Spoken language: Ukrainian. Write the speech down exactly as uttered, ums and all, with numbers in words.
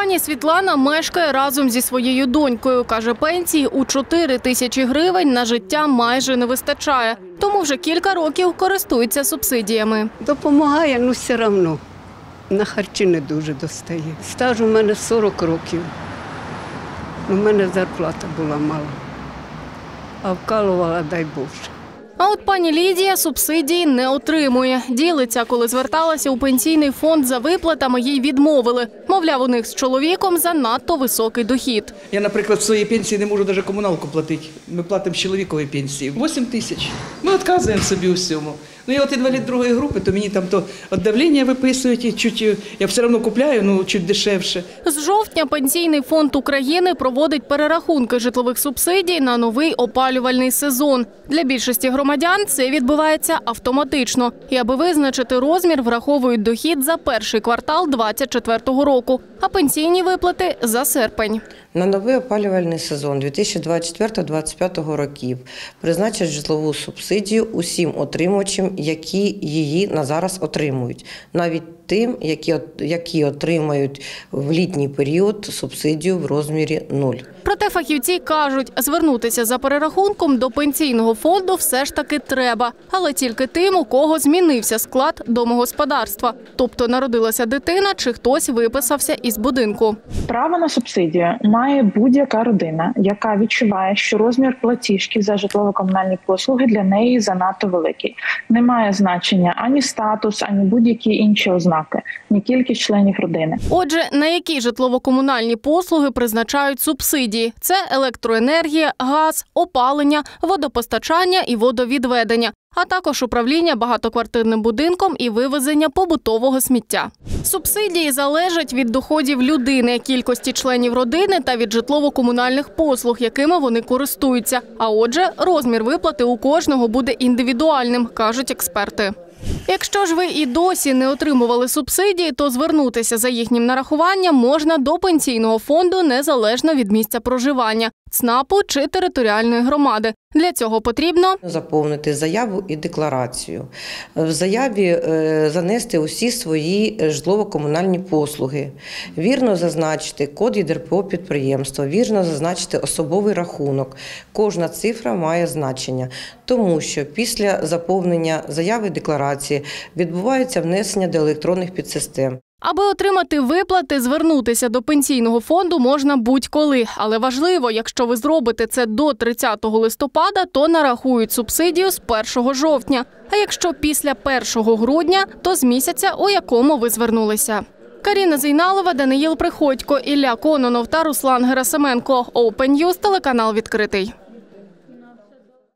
Пані Світлана мешкає разом зі своєю донькою. Каже, пенсії у чотири тисячі гривень на життя майже не вистачає. Тому вже кілька років користується субсидіями. Допомагає, але все одно на харчі не дуже достає. Стаж у мене сорок років. У мене зарплата була мала, а вкалувала, дай Боже. А от пані Лідія субсидії не отримує. Ділиться, коли зверталася у пенсійний фонд за виплатами, їй відмовили. Мовляв, у них з чоловіком занадто високий дохід. Я, наприклад, в своїй пенсії не можу навіть комуналку платити. Ми платимо чоловікові пенсії. вісім тисяч. Ми відказуємо собі у всьому. Ну, я от інвалід другої групи, то мені там то від давлення виписують, і чуть, я все одно купляю, ну, чуть дешевше. З жовтня Пенсійний фонд України проводить перерахунки житлових субсидій на новий опалювальний сезон. Для більшості громадян це відбувається автоматично. І аби визначити розмір, враховують дохід за перший квартал двадцять четвертого року, а пенсійні виплати – за серпень. На новий опалювальний сезон дві тисячі двадцять четвертого - дві тисячі двадцять п'ятого років призначать житлову субсидію усім отримувачам, які її на зараз отримують. Навіть тим, які, які отримають в літній період субсидію в розмірі нуль. Проте фахівці кажуть, звернутися за перерахунком до пенсійного фонду все ж таки треба. Але тільки тим, у кого змінився склад домогосподарства. Тобто народилася дитина чи хтось виписався із будинку. Право на субсидію має будь-яка родина, яка відчуває, що розмір платіжки за житлово-комунальні послуги для неї занадто великий. Немає значення ані статус, ані будь-які інші ознаки, ні кількість членів родини. Отже, на які житлово-комунальні послуги призначають субсидії? Це електроенергія, газ, опалення, водопостачання і водовідведення, а також управління багатоквартирним будинком і вивезення побутового сміття. Субсидії залежать від доходів людини, кількості членів родини та від житлово-комунальних послуг, якими вони користуються. А отже, розмір виплати у кожного буде індивідуальним, кажуть експерти. Якщо ж ви і досі не отримували субсидії, то звернутися за їхнім нарахуванням можна до пенсійного фонду незалежно від місця проживання, ЦНАПу чи територіальної громади. Для цього потрібно заповнити заяву і декларацію. В заяві занести усі свої житлово-комунальні послуги. Вірно зазначити код ЄДРПО підприємства, вірно зазначити особовий рахунок. Кожна цифра має значення, тому що після заповнення заяви і декларації відбувається внесення до електронних підсистем. Аби отримати виплати, звернутися до пенсійного фонду можна будь-коли. Але важливо, якщо ви зробите це до тридцятого листопада, то нарахують субсидію з першого жовтня. А якщо після першого грудня, то з місяця, у якому ви звернулися. Каріна Зейналова, Даниїл Приходько, Ілля Кононов та Руслан Герасименко. Open News, телеканал «Відкритий».